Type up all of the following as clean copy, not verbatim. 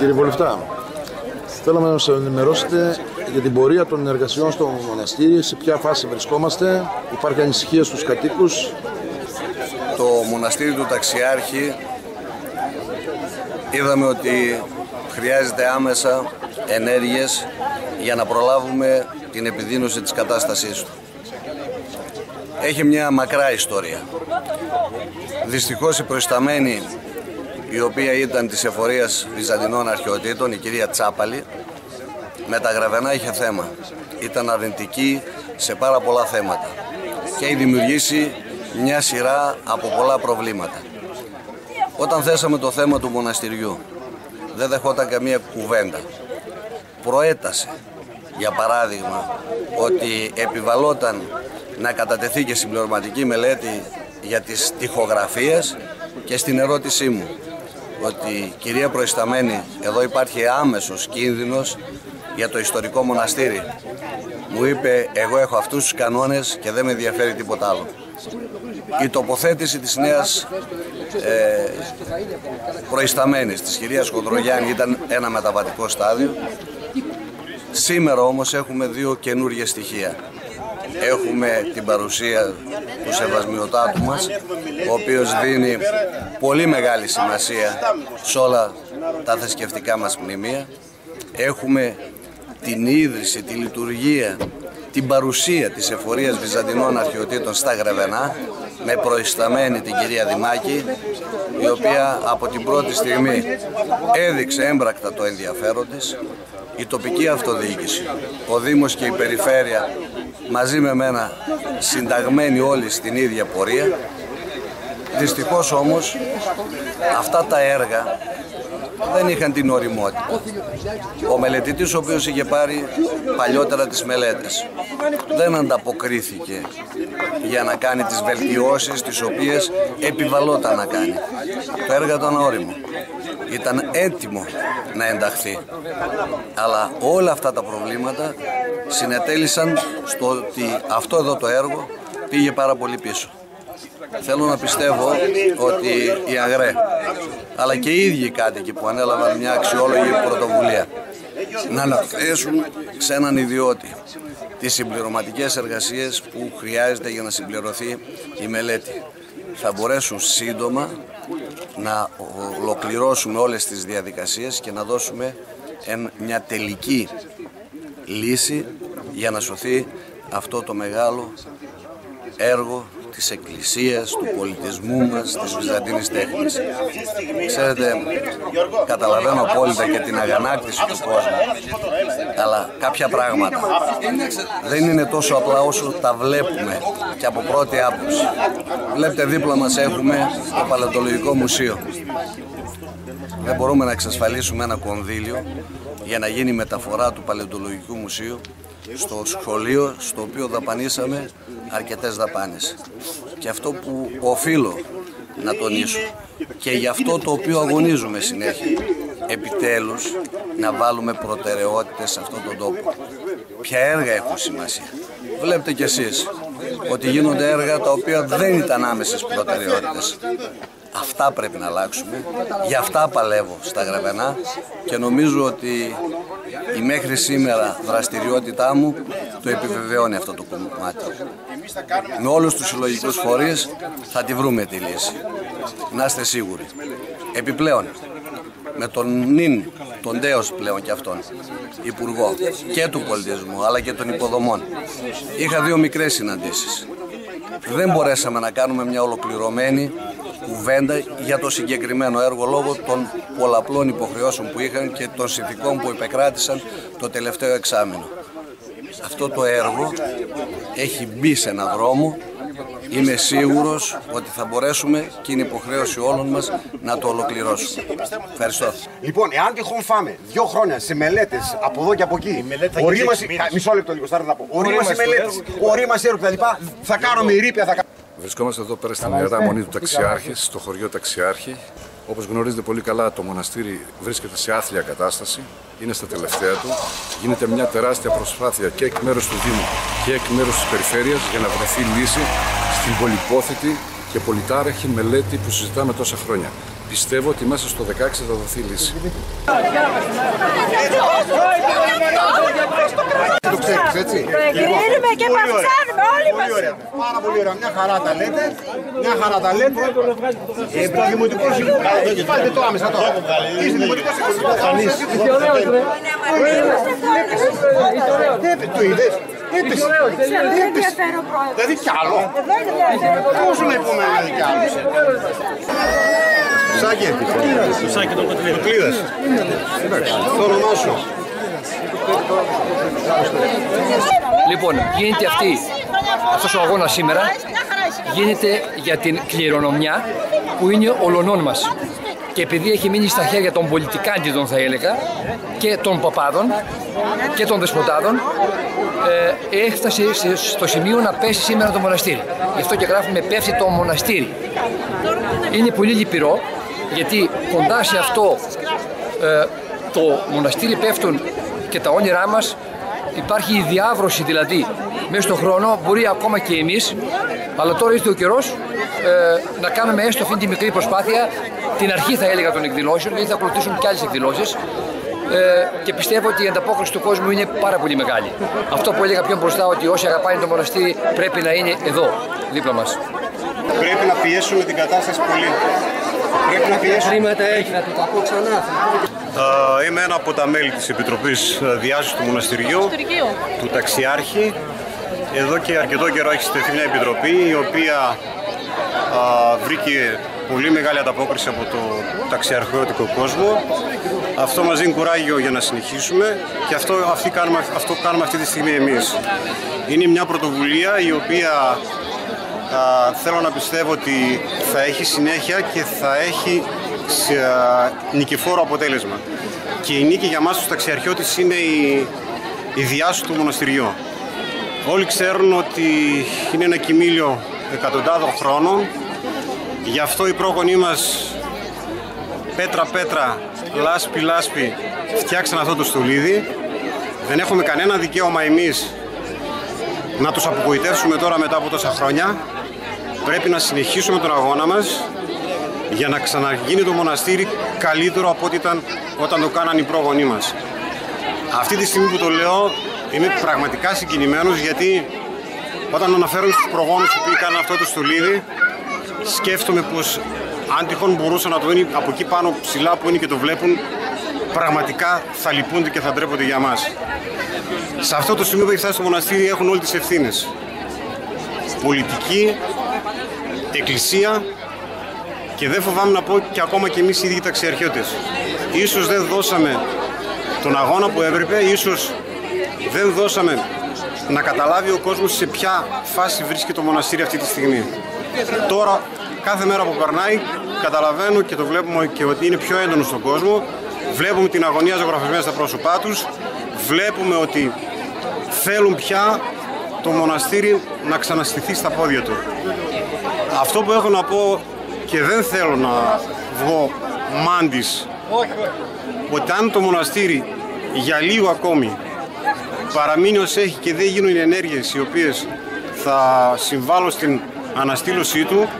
Κύριε Βουλευτά, θέλαμε να μας ενημερώσετε για την πορεία των εργασιών στο μοναστήρι, σε ποια φάση βρισκόμαστε, υπάρχει ανησυχία στους κατοίκους. Το μοναστήρι του Ταξιάρχη είδαμε ότι χρειάζεται άμεσα ενέργειες για να προλάβουμε την επιδείνωση της κατάστασής του. Έχει μια μακρά ιστορία. Δυστυχώς η προϊσταμένη, η οποία ήταν της εφορίας Βυζαντινών Αρχαιοτήτων, η κυρία Τσάπαλη, με τα Γραβενά είχε θέμα. Ήταν αρνητική σε πάρα πολλά θέματα και έχει δημιουργήσει μια σειρά από πολλά προβλήματα. Όταν θέσαμε το θέμα του μοναστηριού, δεν δεχόταν καμία κουβέντα. Προέτασε, για παράδειγμα, ότι επιβαλόταν να κατατεθεί και συμπληρωματική μελέτη για τις τοιχογραφίες, και στην ερώτησή μου ότι, κυρία Προϊσταμένη, εδώ υπάρχει άμεσος κίνδυνος για το ιστορικό μοναστήρι, μου είπε, εγώ έχω αυτούς τους κανόνες και δεν με ενδιαφέρει τίποτα άλλο. Η τοποθέτηση της νέας προϊσταμένης, της κυρίας Χοντρογιάννη, ήταν ένα μεταβατικό στάδιο. Σήμερα όμως έχουμε δύο καινούργιες στοιχεία. Έχουμε την παρουσία του Σεβασμιωτάτου μας, ο οποίος δίνει πολύ μεγάλη σημασία σε όλα τα θρησκευτικά μας μνημεία. Έχουμε την ίδρυση, τη λειτουργία, την παρουσία της εφορίας Βυζαντινών Αρχαιοτήτων στα Γραβενά, με προϊσταμένη την κυρία Δημάκη, η οποία από την πρώτη στιγμή έδειξε έμπρακτα το ενδιαφέρον της. Η τοπική αυτοδιοίκηση, ο Δήμος και η Περιφέρεια, μαζί με μένα, συνταγμένοι όλοι στην ίδια πορεία. Δυστυχώς όμως αυτά τα έργα δεν είχαν την ωριμότητα. Ο μελετητής, ο οποίος είχε πάρει παλιότερα τις μελέτες, δεν ανταποκρίθηκε για να κάνει τις βελτιώσεις τις οποίες επιβαλόταν να κάνει. Το έργο ήταν όριμο, ήταν έτοιμο να ενταχθεί, αλλά όλα αυτά τα προβλήματα συνετέλησαν στο ότι αυτό εδώ το έργο πήγε πάρα πολύ πίσω. Θέλω να πιστεύω ότι οι ΑΓΡΕ, αλλά και οι ίδιοι κάτοικοι που ανέλαβαν μια αξιόλογη πρωτοβουλία, να αναθέσουν σε έναν ιδιώτη τις συμπληρωματικές εργασίες που χρειάζεται για να συμπληρωθεί η μελέτη. Θα μπορέσουν σύντομα να ολοκληρώσουμε όλες τις διαδικασίες και να δώσουμε μια τελική λύση για να σωθεί αυτό το μεγάλο έργο της Εκκλησίας, του πολιτισμού μας, της Βυζαντινής τέχνης. Ξέρετε, καταλαβαίνω απόλυτα και την αγανάκτηση του κόσμου, αλλά κάποια πράγματα δεν είναι τόσο απλά όσο τα βλέπουμε και από πρώτη άποψη. Βλέπετε, δίπλα μας έχουμε το Παλαιοντολογικό Μουσείο. Δεν μπορούμε να εξασφαλίσουμε ένα κονδύλιο για να γίνει μεταφορά του Παλαιοντολογικού Μουσείου στο σχολείο, στο οποίο δαπανίσαμε αρκετές δαπάνες. Και αυτό που οφείλω να τονίσω, και γι' αυτό το οποίο αγωνίζουμε συνέχεια, επιτέλους να βάλουμε προτεραιότητες σε αυτόν τον τόπο. Ποια έργα έχουν σημασία. Βλέπετε κι εσείς ότι γίνονται έργα τα οποία δεν ήταν άμεσες προτεραιότητες. Αυτά πρέπει να αλλάξουμε, γι' αυτά παλεύω στα Γραβενά και νομίζω ότι η μέχρι σήμερα δραστηριότητά μου το επιβεβαιώνει αυτό το κομμάτι. Με όλους τους συλλογικούς φορείς θα τη βρούμε τη λύση, να είστε σίγουροι. Επιπλέον, με τον νυν, τον τέος πλέον και αυτόν, υπουργό και του πολιτισμού αλλά και των υποδομών, είχα δύο μικρές συναντήσεις. Δεν μπορέσαμε να κάνουμε μια ολοκληρωμένη κουβέντα για το συγκεκριμένο έργο λόγω των πολλαπλών υποχρεώσεων που είχαν και των συνθηκών που επεκράτησαν το τελευταίο εξάμηνο. Αυτό το έργο έχει μπει σε έναν δρόμο. Είμαι σίγουρος ότι θα μπορέσουμε και είναι υποχρέωση όλων μας να το ολοκληρώσουμε. Ευχαριστώ. Λοιπόν, εάν τυχόν φάμε 2 χρόνια σε μελέτες από εδώ και από εκεί, μισό λεπτό λίγο, θα πω. Ορίμαση μελέτες, ορίμαση έργου κτλ. Θα κάνουμε ρήπια, θα κάνουμε. Βρισκόμαστε εδώ πέρα στην Ιερά Μονή του Ταξιάρχη, στο χωριό Ταξιάρχη. Όπως γνωρίζετε πολύ καλά, το μοναστήρι βρίσκεται σε άθλια κατάσταση, είναι στα τελευταία του. Γίνεται μια τεράστια προσπάθεια και εκ μέρους του Δήμου και εκ μέρους της Περιφέρειας για να βρεθεί λύση στην πολυπόθητη και πολυτάραχη μελέτη που συζητάμε τόσα χρόνια. πιστεύω ότι μέσα στο 16 θα δοθεί λύση. Το ξέρεις, έτσι. Εγκρίνουμε και παυσάνουμε όλοι μας. Πάρα πολύ ωραία. Μια χαρά τα λέτε. Μια χαρά τα λέτε. Το Δημοτικό Συμβούλιο. Πάτε το άμεσα τώρα. Είστε Δημοτικό Συμβούλιο. Το είδες. Έπεσε. Δηλαδή κι άλλο. Πόσο να υπομένει κι άλλο. Σάκη. Σάκη τον Κοτλίδας. Το όνομά σου. Λοιπόν, γίνεται αυτός ο αγώνας σήμερα γίνεται για την κληρονομιά που είναι ολονών μας. Και επειδή έχει μείνει στα χέρια των πολιτικάντιδων, θα έλεγα, και των παπάδων και των δεσποτάδων, έφτασε στο σημείο να πέσει σήμερα το μοναστήρι. Γι' αυτό και γράφουμε πέφτει το μοναστήρι. Είναι πολύ λυπηρό, γιατί κοντά σε αυτό το μοναστήρι πέφτουν και τα όνειρά μας. Υπάρχει η διάβρωση, δηλαδή μέσα στον χρόνο, μπορεί ακόμα και εμείς, αλλά τώρα ήρθε ο καιρός να κάνουμε έστω αυτή τη μικρή προσπάθεια, την αρχή θα έλεγα των εκδηλώσεων, γιατί θα ακολουθήσουν και άλλες εκδηλώσεις, και πιστεύω ότι η ανταπόκριση του κόσμου είναι πάρα πολύ μεγάλη. Αυτό που έλεγα πιο μπροστά, ότι όσοι αγαπάνε το μοναστήρι πρέπει να είναι εδώ, δίπλα μας. Πρέπει να πιέσουμε την κατάσταση πολύ. Πρέπει να πιέσουμε. Χρήματα έχει, να το πω ξανά. Είμαι ένα από τα μέλη της Επιτροπής Διάσωσης του Μοναστηριού, του Ταξιάρχη. Εδώ και αρκετό καιρό έχει στεθεί μια επιτροπή, η οποία βρήκε πολύ μεγάλη ανταπόκριση από το ταξιαρχιώτικο κόσμο. Αυτό μας δίνει κουράγιο για να συνεχίσουμε και αυτό κάνουμε αυτή τη στιγμή εμείς. Είναι μια πρωτοβουλία η οποία θέλω να πιστεύω ότι θα έχει συνέχεια και θα έχει νικηφόρο αποτέλεσμα. Και η νίκη για μας τους ταξιαρχιώτες είναι η διάσωση του μοναστηριού. Όλοι ξέρουν ότι είναι ένα κοιμήλιο εκατοντάδων χρόνων, γι' αυτό οι πρόγονοί μας πέτρα-πέτρα, λάσπη-λάσπη φτιάξαν αυτό το στολίδι. Δεν έχουμε κανένα δικαίωμα εμείς να τους απογοητεύσουμε τώρα μετά από τόσα χρόνια. Πρέπει να συνεχίσουμε τον αγώνα μας για να ξαναγίνει το μοναστήρι καλύτερο από ό,τι ήταν όταν το κάναν οι πρόγονοί μας. Αυτή τη στιγμή που το λέω είμαι πραγματικά συγκινημένος, γιατί όταν αναφέρω στους προγόνους που κάναν αυτό το στολίδι, σκέφτομαι πως αν τυχόν μπορούσαν να το δουν από εκεί πάνω ψηλά που είναι και το βλέπουν, πραγματικά θα λυπούνται και θα ντρέπονται για μας. Σε αυτό το σημείο που έχει φτάσει το μοναστήρι έχουν όλες τις ευθύνες. Πολιτική, εκκλησία και δεν φοβάμαι να πω και ακόμα και εμείς οι ίδιοι ταξιαρχιώτες. Ίσως δεν δώσαμε τον αγώνα που έπρεπε, ίσως δεν δώσαμε να καταλάβει ο κόσμος σε ποια φάση βρίσκεται το μοναστήρι αυτή τη στιγμή. Τώρα, κάθε μέρα που περνάει, καταλαβαίνω και το βλέπουμε και ότι είναι πιο έντονο στον κόσμο. Βλέπουμε την αγωνία ζωγραφισμένη στα πρόσωπά τους. Βλέπουμε ότι θέλουν πια το μοναστήρι να ξαναστηθεί στα πόδια του. Αυτό που έχω να πω, και δεν θέλω να βγω μάντης, ότι αν το μοναστήρι για λίγο ακόμη παραμείνει ως έχει και δεν γίνουν οι ενέργειες οι οποίες θα συμβάλλουν στην αναστήλωσή του,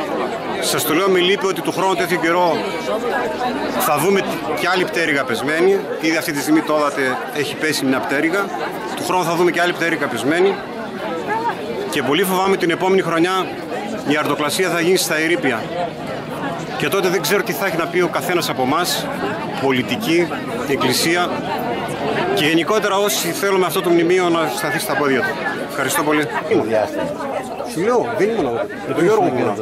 σας το λέω με λύπη ότι του χρόνου τέτοιο καιρό θα δούμε και άλλη πτέρυγα πεσμένη. Ήδη αυτή τη στιγμή το είδατε, έχει πέσει μια πτέρυγα. Του χρόνου θα δούμε και άλλη πτέρυγα πεσμένη. Και πολύ φοβάμαι την επόμενη χρονιά η αρτοκλασία θα γίνει στα ερείπια. Και τότε δεν ξέρω τι θα έχει να πει ο καθένας από εμάς, πολιτική, εκκλησία και γενικότερα όσοι θέλουμε αυτό το μνημείο να σταθεί στα πόδια του. Ευχαριστώ πολύ. Σου λέω, δεν ήμουν εγώ. Με τον Γιώργο μου.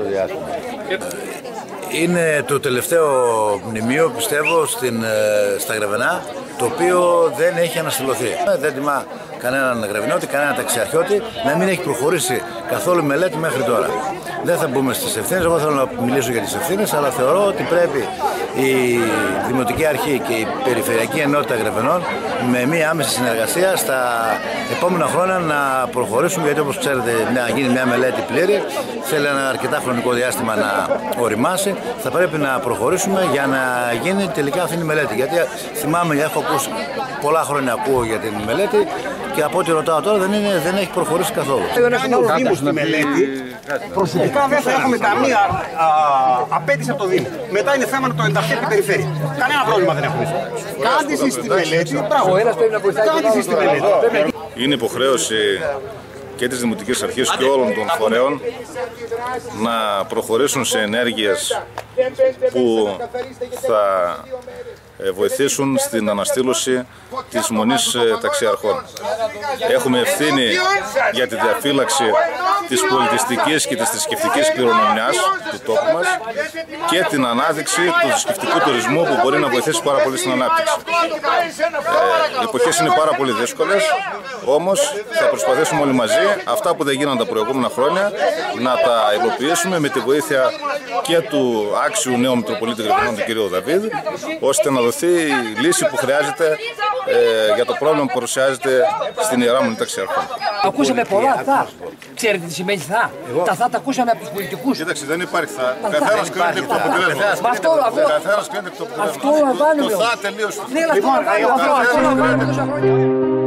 Είναι το τελευταίο μνημείο, πιστεύω, στα Γρεβενά, το οποίο δεν έχει αναστηλωθεί. Δεν τιμά κανέναν Γρεβενότη, κανέναν ταξιαρχιώτη να μην έχει προχωρήσει καθόλου μελέτη μέχρι τώρα. Δεν θα μπούμε στις ευθύνες, εγώ θέλω να μιλήσω για τις ευθύνες, αλλά θεωρώ ότι πρέπει η Δημοτική Αρχή και η Περιφερειακή Ενότητα Γρεβενών με μία άμεση συνεργασία στα επόμενα χρόνια να προχωρήσουν, γιατί όπως ξέρετε να γίνει μια μελέτη πλήρη θέλει ένα αρκετά χρονικό διάστημα να οριμάσει. Θα πρέπει να προχωρήσουμε για να γίνει τελικά αυτή η μελέτη, γιατί θυμάμαι, έχω ακούσει πολλά χρόνια ακούω για την μελέτη και από ό,τι ρωτάω τώρα δεν έχει προχωρήσει καθόλου. Κάνει ο Δήμος τη μελέτη, προσωπικά δεν θα έχουμε καμία απέτηση από το Δήμο. Μετά είναι θέμα να το ενταχθεί από την περιφέρεια. Κανένα πρόβλημα δεν έχουμε. Κάντε εσείς τη μελέτη, κάντε εσείς τη μελέτη. Είναι υποχρέωση και της Δημοτικής Αρχής και όλων των φορέων να προχωρήσουν σε ενέργειες που θα βοηθήσουν στην αναστήλωση της μονής ταξιαρχών. Έχουμε ευθύνη για τη διαφύλαξη της πολιτιστικής και της θρησκευτικής κληρονομιάς του τόπου μας και την ανάδειξη του θρησκευτικού τουρισμού που μπορεί να βοηθήσει πάρα πολύ στην ανάπτυξη. Οι εποχές είναι πάρα πολύ δύσκολες, όμως θα προσπαθήσουμε όλοι μαζί αυτά που δεν γίνανε τα προηγούμενα χρόνια να τα υλοποιήσουμε με τη βοήθεια και του άξιου νέου Μητροπολίτη Γρεβενών, του κ. Δαβίδ, ώστε να δοθεί η λύση που χρειάζεται για το πρόβλημα που παρουσιάζεται στην Ιερά Μονή Ταξιαρχών. Ακούσαμε πολλά θα. Ξέρετε τι σημαίνει θα. Τα θα τα ακούσαμε από τους πολιτικούς. Κοίταξε, δεν υπάρχει θα. Καθένας κρίνεται εκ του αποτελέσματος. Αυτό λαμβάνουμε. Το θα τελείωσε. Ναι, αλλά αυτό λαμβάνουμε τόσα χρόνια.